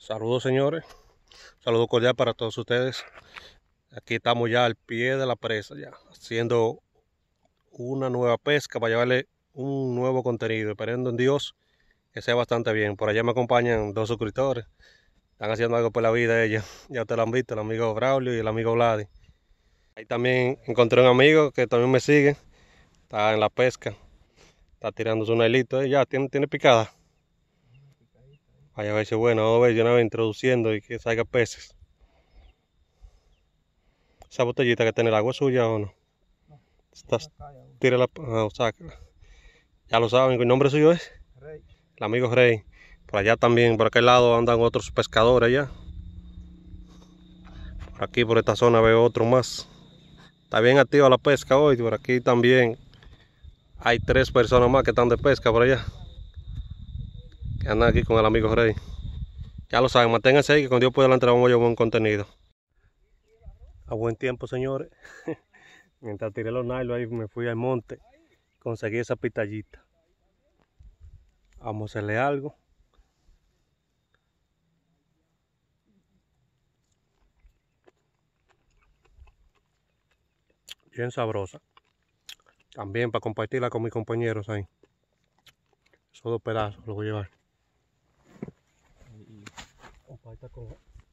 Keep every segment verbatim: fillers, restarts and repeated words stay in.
Saludos, señores, saludo cordial para todos ustedes. Aquí estamos ya al pie de la presa, ya haciendo una nueva pesca para llevarle un nuevo contenido, esperando en Dios que sea bastante bien. Por allá me acompañan dos suscriptores, están haciendo algo por la vida ellos, ya ustedes lo han visto, el amigo Braulio y el amigo Vladi. Ahí también encontré un amigo que también me sigue, está en la pesca, está tirándose un hilito, eh, ya tiene, tiene picada. Vaya a ver si es bueno, vamos a ver, yo una vez introduciendo y que salga peces. Esa botellita que tiene el agua es suya o no. Estás, tírala, ah, sácala. Ya lo saben, el nombre suyo es Rey. El amigo Rey. Por allá también, por aquel lado andan otros pescadores allá. Por aquí, por esta zona veo otro más. Está bien activa la pesca hoy. Por aquí también hay tres personas más que están de pesca por allá, que andan aquí con el amigo Rey. Ya lo saben, manténganse ahí que con Dios por delante vamos a llevar buen contenido. A buen tiempo, señores. Mientras tiré los nylon ahí me fui al monte, conseguí esa pitallita. Vamos a hacerle algo. Bien sabrosa. También para compartirla con mis compañeros ahí. Esos dos pedazos los voy a llevar. Comparta con...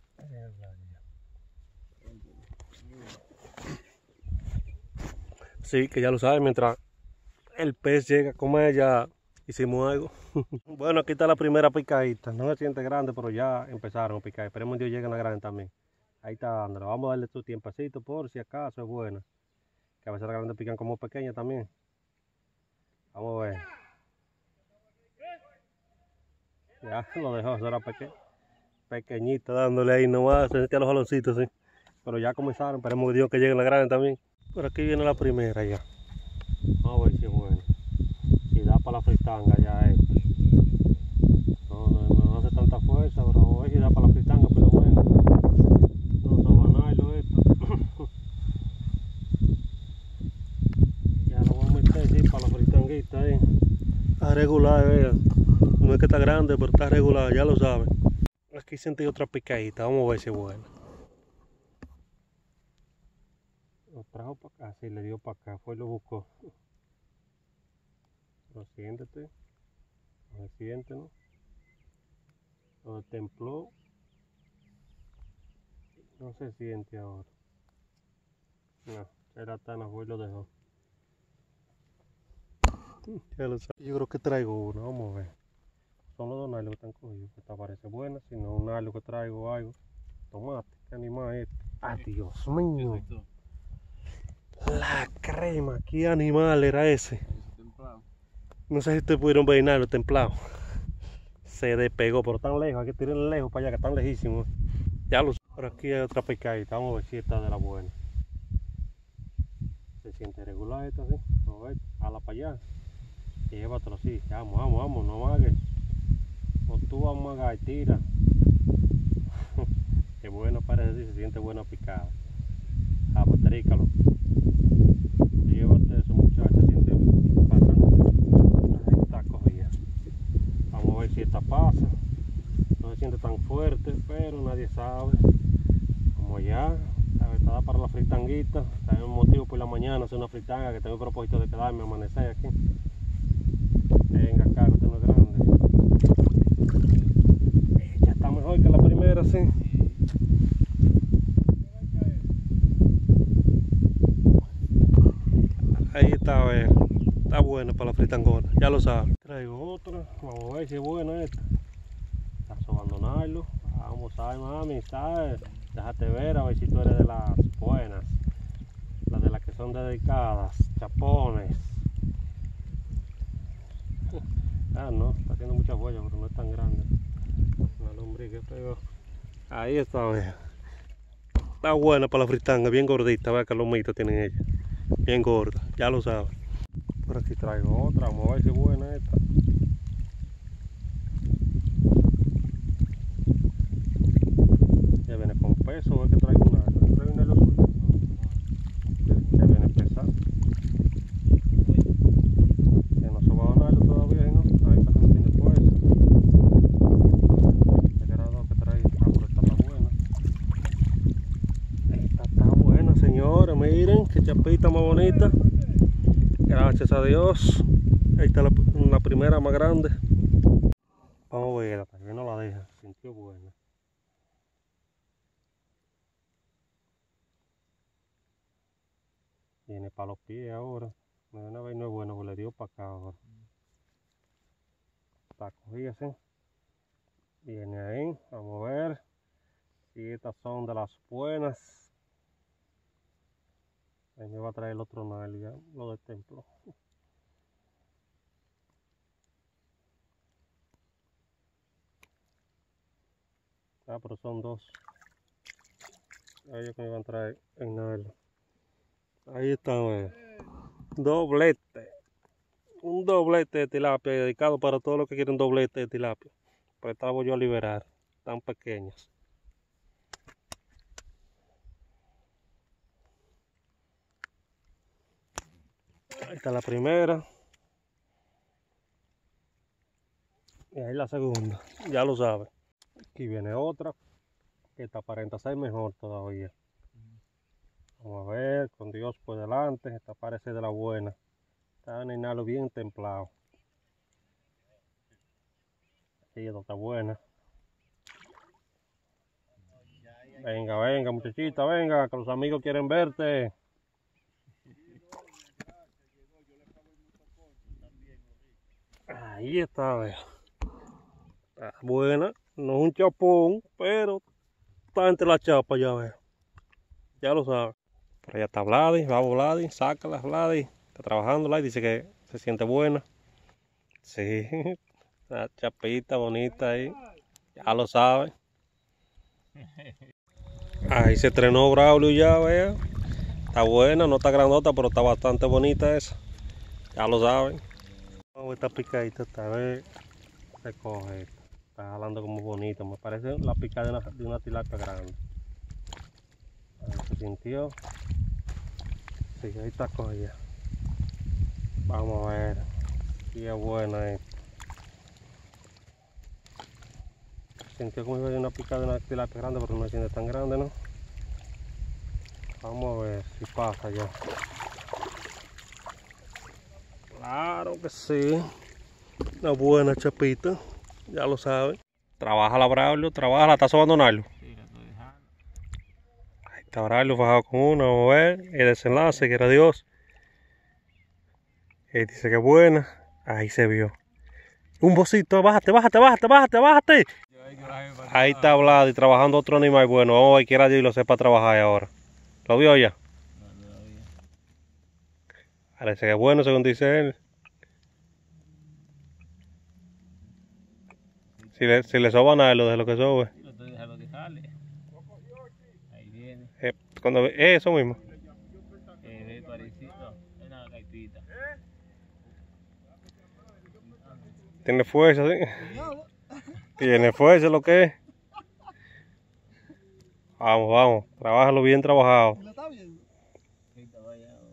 Sí, que ya lo saben, mientras el pez llega a comer ya hicimos algo. Bueno, aquí está la primera picadita. No se siente grande, pero ya empezaron a picar. Esperemos que Dios llegue a la grande también. Ahí está Andra. Vamos a darle su tiempecito por si acaso es buena. Que a veces las grandes pican como pequeñas también. Vamos a ver. Ya lo dejó, eso era peque pequeñito, dándole ahí nomás. Se sentía los jaloncitos, sí. Pero ya comenzaron. Esperemos que Dios que llegue a la grande también. Por aquí viene la primera ya. Vamos a ver si es buena. Si da para la fritanga ya esto. No, no, no hace tanta fuerza, pero vamos a ver si da para la fritanga, pero bueno. No sobanarlo esto. Ya lo vamos a meter sí, para la fritanguita ahí. Está regular, vean. No es que está grande, pero está regular, ya lo saben. Aquí sentí otra picadita, vamos a ver si es buena. Lo trajo para acá, sí, le dio para acá, fue y lo buscó. Pero siéntete, no se siente, ¿no? Lo templó, no se siente ahora. No, era tan fue y lo dejó. Ya lo sabe. Yo creo que traigo uno, vamos a ver. Son los dos nylon que están cogidos, esta parece buena, si no un nylon que traigo algo. Tomate, qué animal es este. ¡Ah, Dios mío! La crema, qué animal era ese. No sé si ustedes pudieron ver nylon templado. Se despegó, pero tan lejos, hay que tirarle lejos para allá, que están lejísimos. Ya lo sé. Por aquí hay otra pescadita, vamos a ver si esta de la buena. Se siente regular esta, sí. Vamos a ver, jala para allá. Y llévatelo así, vamos, vamos, vamos, no magues. O tú vamos a magar, tira. Qué bueno parece, sí, se siente buena picada. Ah, pues trícalo. Llévate eso, muchachos, siente bastante. Ahí está cogida. Vamos a ver si esta pasa. No se siente tan fuerte, pero nadie sabe. Vamos allá. Está para la fritanguita. Está un motivo por la mañana hacer una fritanga, que tengo el propósito de quedarme a amanecer aquí. Venga acá, que esto no es grande. Ya está mejor que la primera, sí. Ahí está, a ver. Está buena para la fritangona, ya lo sabes. Traigo otra, vamos a ver si es buena esta. Está abandonarlo. Vamos a ver, mami, ¿sabes? Déjate ver a ver si tú eres de las buenas. Las de las que son dedicadas, chapones. Ah, no, está haciendo mucha huella, pero no es tan grande. La lombriz que pegó. Ahí está, vea. Está buena para la fritanga, bien gordita, vea que lomitos tienen ella. Bien gorda, ya lo sabes. Por aquí traigo otra, vamos a ver si es buena esta. Ya viene con peso, es que traigo una. Traigo una de los suyos. Ya viene pesado. Que no se va a ganarlo todavía, ¿no? Ahí está que no tiene fuerza. Este grado que trae. Miren qué chapita más bonita. Gracias a Dios. Ahí está la, la primera más grande. Vamos a ver, hasta que no la deja. Sintió buena. Viene para los pies ahora. Una vez no es bueno, porque le dio para acá ahora. Está cogida así. Viene ahí. Vamos a ver si estas son de las buenas. Ahí me va a traer el otro nylon, ya, lo del templo. Ah, pero son dos. Ellos que me van a traer el nylon. Ahí están, eh. Doblete. Un doblete de tilapia dedicado para todos los que quieren doblete de tilapia. Pues estaba yo a liberar. Tan pequeñas. Ahí está la primera. Y ahí la segunda. Ya lo sabe. Aquí viene otra. Que está aparenta ser mejor todavía. Vamos a ver. Con Dios por delante. Esta parece de la buena. Está en el nalo bien templado. Sí, esta está buena. Venga, venga, muchachita, venga, que los amigos quieren verte. Ahí está, vea. Está buena, no es un chapón, pero está entre las chapas ya, vea. Ya lo sabes. Por allá está Vladi, vamos Vladi, sácala Vladi. Está trabajando Vladi, dice que se siente buena. Sí, una chapita bonita ahí, ya lo sabe. Ahí se estrenó Braulio ya, vea. Está buena, no está grandota, pero está bastante bonita esa. Ya lo saben. Vamos a esta picadita, esta vez se coge. Está jalando como bonito. Me parece la picada de una, de una tilapia grande. A ver, se sintió. Sí, ahí está cogida. Vamos a ver. Sí, es buena esta. Sintió como si una picada de una tilapia grande, pero no se siente tan grande, ¿no? Vamos a ver si pasa ya. Claro que sí. Una buena chapita. Ya lo saben. Trabaja la Braulio, trabaja, la está sobando Nylon. Sí, la estoy dejando. Ahí está Braulio bajado con una, vamos a ver. El desenlace, que era Dios. Él dice que es buena. Ahí se vio. Un bocito, bájate, bájate, bájate, bájate, bájate. Ahí está Vladi trabajando otro animal bueno. Vamos a ver, quiera Dios y lo sepa trabajar ahora. ¿Lo vio ya? No, todavía. Parece que es bueno según dice él. Si le, si le soba nada, lo de lo que sobe. Sí, lo estoy dejando que jale. Ahí viene. Eh, cuando ve, eh, eso mismo. Eh, ve parecido. Es una caipita. Tiene fuerza, ¿sí? Tiene fuerza lo que es. Vamos, vamos. Trabájalo bien trabajado. ¿Lo está viendo? Sí, está allá ahora.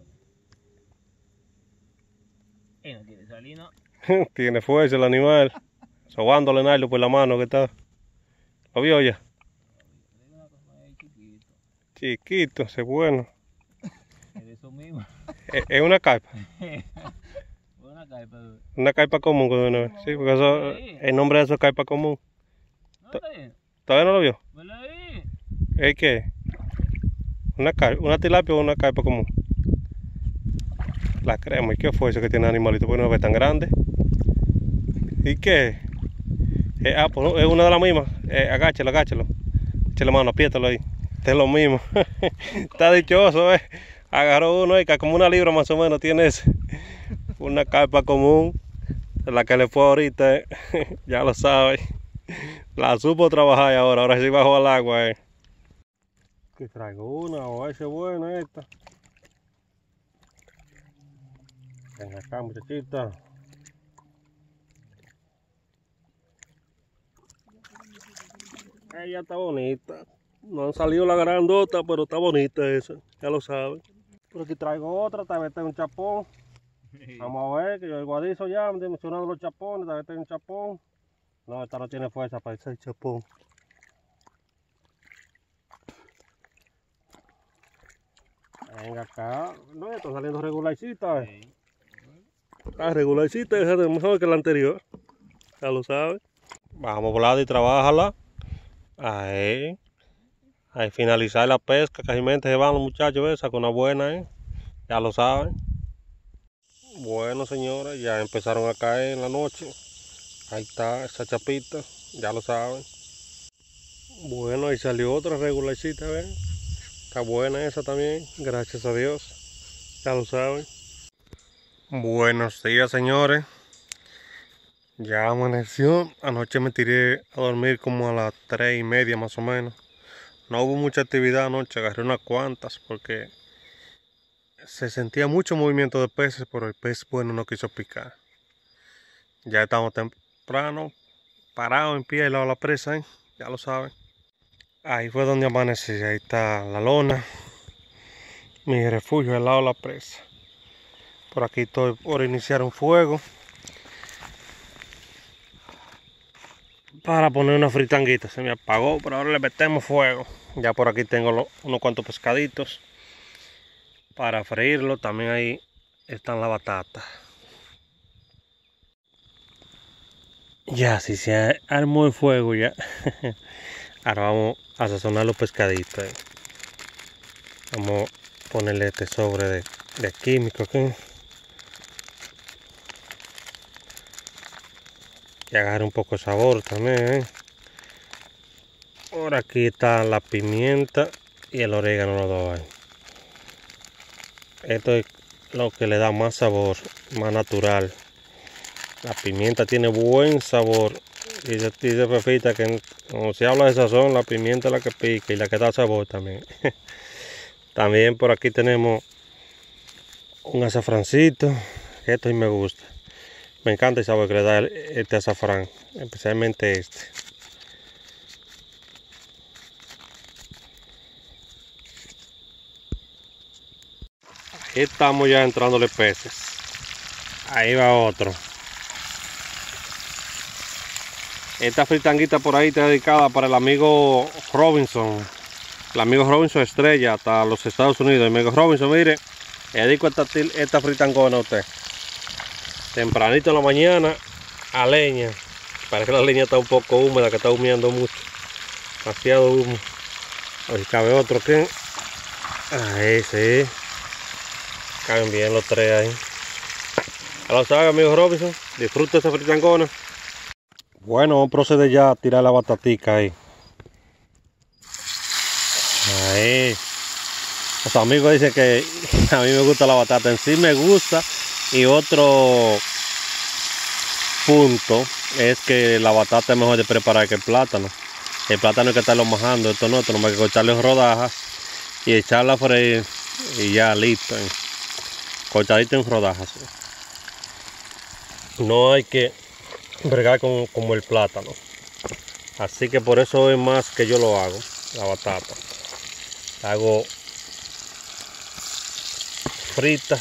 Eh, no quiere salir, ¿no? Tiene fuerza el animal. Sobándole Nylon por la mano que está. ¿Lo vio ya? Es una cosa ahí chiquito. Chiquito, ese es bueno. Es de eso mismo. Es, es una carpa. Una carpa. Una carpa común. Sí, porque eso, el nombre de eso es carpa común. No, está bien. ¿Todavía no lo vio? Velo ahí. ¿Es qué? Una, car una tilapia o una carpa común. La crema. ¿Y qué fue eso que tiene el animalito? Porque no ve tan grande. ¿Y qué? Eh, ah, pues es una de las mismas. Eh, agáchalo, agáchalo. Échale mano, apriétalo ahí. Este es lo mismo. Está dichoso, eh. Agarró uno y que como una libra más o menos tiene ese. Una carpa común. La que le fue ahorita, eh. Ya lo sabe. La supo trabajar ahora. Ahora sí bajó al agua, eh. Que traigo una o esa buena esta. Ven acá, muchachita. Ella está bonita. No han salido la grandota, pero está bonita esa. Ya lo saben. Por aquí traigo otra, tal vez tengo un chapón. Vamos a ver, que yo el guadizo ya, me mencionando los chapones, tal vez tengo un chapón. No, esta no tiene fuerza para ese chapón. Venga acá. No, está saliendo regularcita. Eh. Sí. Ah, regularcita, esa es mejor que la anterior. Ya lo sabes. Vamos por lado y trabájala. Ahí. Ahí finalizar la pesca. Casi mente se van los muchachos, esa con una buena, eh. Ya lo saben. Bueno, señores, ya empezaron a caer en la noche. Ahí está esa chapita, ya lo saben. Bueno, ahí salió otra regularcita, ¿ven? Está buena esa también, gracias a Dios. Ya lo saben. Buenos días, señores. Ya amaneció. Anoche me tiré a dormir como a las tres y media más o menos. No hubo mucha actividad anoche, agarré unas cuantas porque se sentía mucho movimiento de peces, pero el pez bueno no quiso picar. Ya estamos temprano, parados en pie al lado de la presa, ¿eh? Ya lo saben. Ahí fue donde amanecí, ahí está la lona, mi refugio al lado de la presa. Por aquí estoy por iniciar un fuego para poner una fritanguita. Se me apagó, pero ahora le metemos fuego. Ya por aquí tengo lo, unos cuantos pescaditos para freírlo. También ahí están las batatas. Ya, si se armó el fuego ya. Ahora vamos a sazonar los pescaditos. Eh. Vamos a ponerle este sobre de, de químico aquí. Y agarre un poco de sabor también, ¿eh? Por aquí está la pimienta y el orégano, los dos ahí. Esto es lo que le da más sabor, más natural. La pimienta tiene buen sabor. Y dice Pepita que como se habla de sazón, la pimienta es la que pica y la que da sabor también. También por aquí tenemos un azafrancito. Esto sí me gusta. Me encanta el sabor que le da este azafrán, especialmente este. Ahí estamos ya entrándole peces. Ahí va otro. Esta fritanguita por ahí está dedicada para el amigo Robinson. El amigo Robinson Estrella, hasta los Estados Unidos. El amigo Robinson, mire, le dedico esta, esta fritangona a usted. Tempranito en la mañana, a leña. Parece que la leña está un poco húmeda, que está humeando mucho. Demasiado humo. A ver si cabe otro que. Ahí sí. Caben bien los tres ahí. Ya lo saben, amigo Robinson. Disfruta esa fritangona. Bueno, vamos a proceder ya a tirar la batatica ahí. Ahí. Los amigos dicen que a mí me gusta la batata. En sí me gusta. Y otro punto es que la batata es mejor de preparar que el plátano. El plátano hay que estarlo majando. Esto no, esto no hay que cortarle en rodajas y echarla a freír. Y ya listo. ¿Eh? Cortadito en rodajas. No hay que bregar con, como el plátano. Así que por eso es más que yo lo hago. La batata. La hago frita.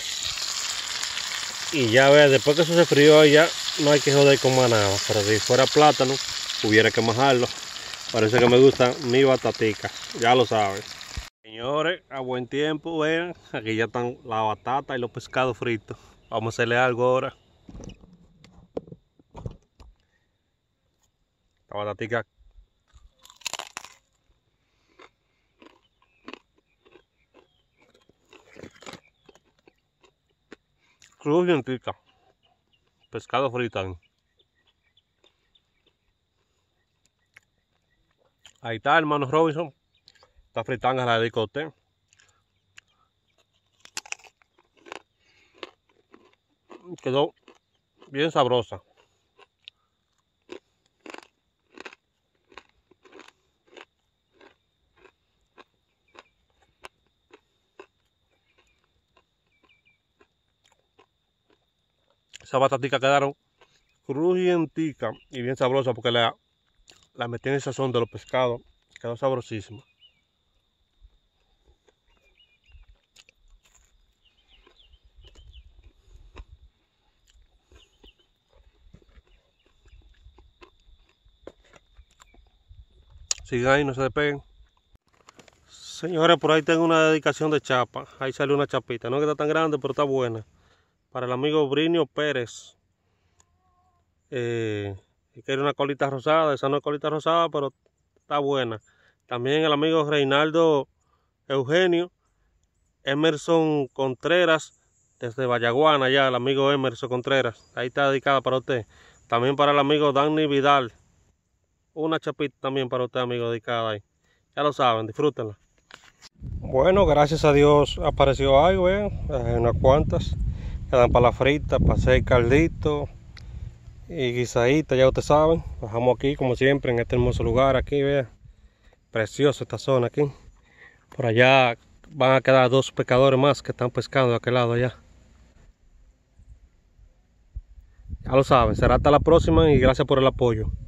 Y ya vean, después que eso se frió ya no hay que joder con más nada. Pero si fuera plátano, hubiera que majarlo. Parece que me gusta mi batatica. Ya lo saben. Señores, a buen tiempo, vean. Aquí ya están la batata y los pescados fritos. Vamos a hacerle algo ahora. La batatica. Crujientica. Pescado frito. Ahí está, hermano Robinson. Esta fritanga la dedico a usted. Quedó bien sabrosa. Esas bataticas quedaron crujienticas y bien sabrosas porque la, la metí en el sazón de los pescados. Quedó sabrosísima. Sigan ahí, no se despeguen. Señores, por ahí tengo una dedicación de chapa. Ahí salió una chapita. No es que está tan grande, pero está buena. Para el amigo Brinio Pérez. Eh, que quiere una colita rosada. Esa no es colita rosada, pero está buena. También el amigo Reinaldo Eugenio. Emerson Contreras. Desde Vallaguana ya, el amigo Emerson Contreras. Ahí está dedicada para usted. También para el amigo Danny Vidal. Una chapita también para usted, amigo, dedicada ahí. Ya lo saben, disfrútenla. Bueno, gracias a Dios apareció algo, ¿eh? Eh, unas cuantas. Quedan para la frita, para hacer caldito y guisadita, ya ustedes saben. Bajamos aquí, como siempre, en este hermoso lugar aquí, vean. Preciosa esta zona aquí. Por allá van a quedar dos pescadores más que están pescando de aquel lado allá. Ya lo saben, será hasta la próxima y gracias por el apoyo.